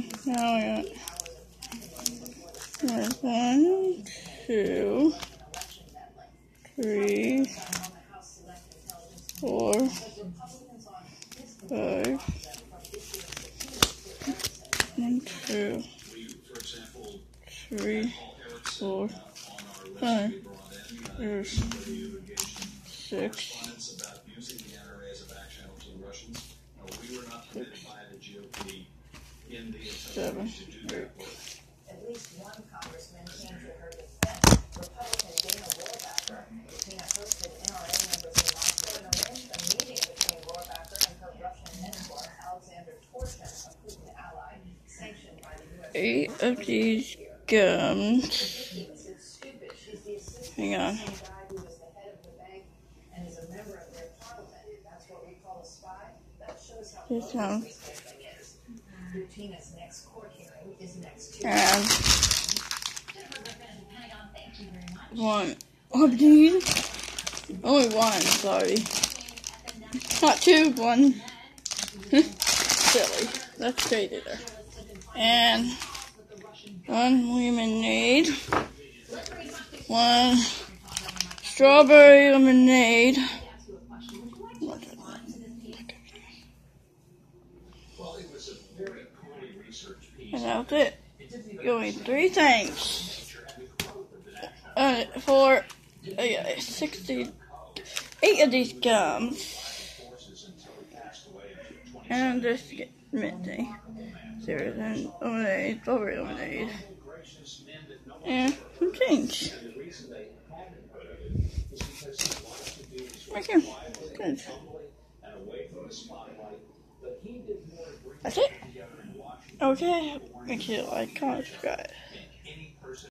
now I got 1, 2, 3, 4, 5, 1, 2, 3, 4, 5, 6, 7, 8. At least one congressman came to her defense. Republican Dana Rohrabacher. Tina hosted NRA members in Moscow and arranged a meeting between Rohrabacher and her Russian mentor, Alexander Torshin, a Putin ally, sanctioned by the U.S. 8 of these gums. Hang on. This one. Tina's next court hearing is next Tuesday. And one of these. Only one, sorry. Not two, one. Silly. Let's trade it there. And one lemonade. One strawberry lemonade. And that's it. Going 3 things. For 68 of these gums. And this minty. There's an lemonade, strawberry lemonade. And some change. Right here. Good. That's it. Okay, make sure you like, comment, subscribe.